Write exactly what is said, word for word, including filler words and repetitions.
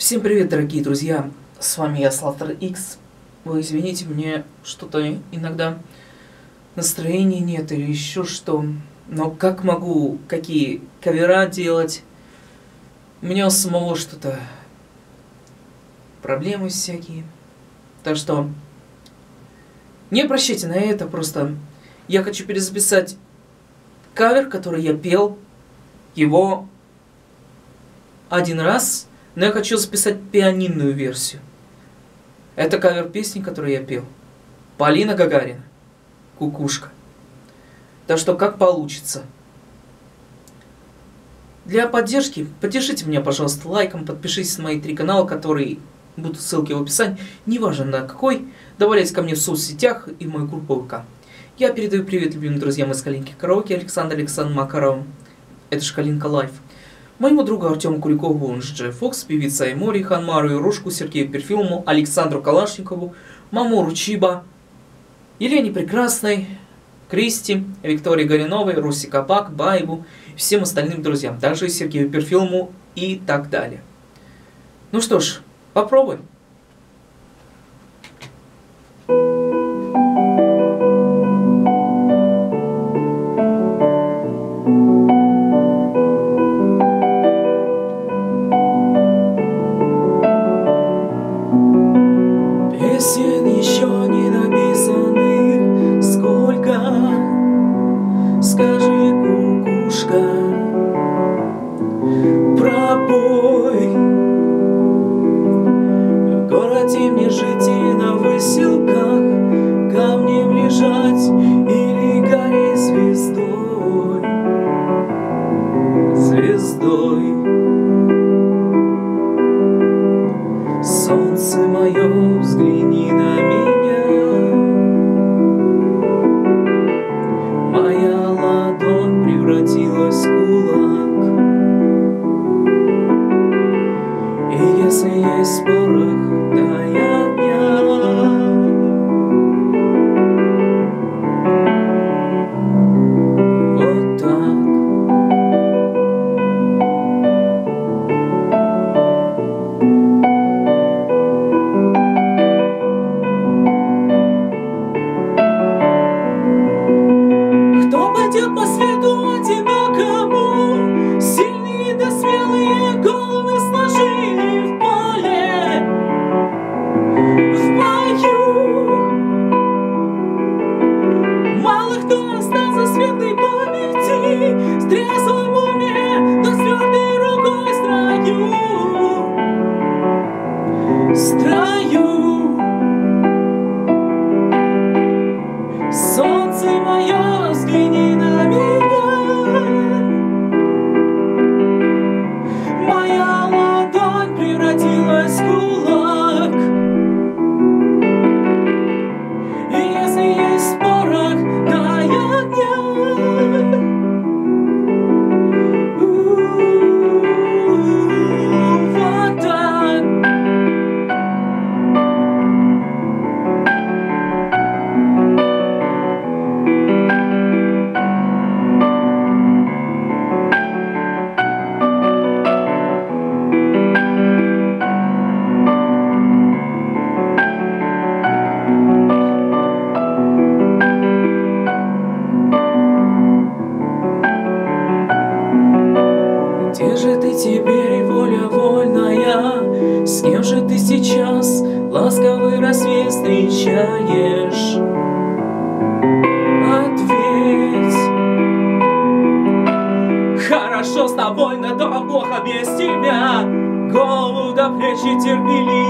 Всем привет, дорогие друзья, с вами я, Slaughter X. Вы извините, мне что-то иногда настроения нет или еще что. Но как могу, какие кавера делать? У меня у самого что-то проблемы всякие. Так что не обращайте на это, просто я хочу перезаписать кавер, который я пел, его один раз. Но я хочу записать пианинную версию. Это кавер песни, которую я пел. Полина Гагарина. Кукушка. Так что как получится. Для поддержки поддержите меня, пожалуйста, лайком. Подпишитесь на мои три канала, которые будут ссылки в описании. Неважно на какой. Добавляйтесь ко мне в соцсетях и в мою группу ВК. Я передаю привет любимым друзьям из Калинки Караоке, Александр Александр Макаров. Это Шкалинка Лайф. Моему другу Артему Куликову, он же Джей Фокс, певица Аймори, Ханмару и Рушку, Сергею Перфилму, Александру Калашникову, Мамору Чиба, Елене Прекрасной, Кристи, Виктории Гориновой, Руси Капак, Баеву и всем остальным друзьям, также и Сергею Перфилму и так далее. Ну что ж, попробуем. Песен еще не написанных сколько, скажи, кукушка, пропой. В городе мне жить и на выселках, камнем лежать или гореть звездой, звездой. Солнце мое, взгляни на меня. Моя ладонь превратилась в кулак. И если есть порох, дай огня. Вот так. По свету одинокому сильные да смелые головы сложили в поле, в бою. Мало кто остался в светлой памяти, с трезвым уме, но с твердой рукой в строю, в строю. Солнце мое, взгляни на меня. Моя ладонь превратилась в кулак. И если есть порох, дай огня. Вот так. Где же ты теперь, воля вольная? С кем же ты сейчас ласковый рассвет встречаешь? Ответь. Хорошо с тобой, но то плохо без тебя. Голову до плечи терпеливо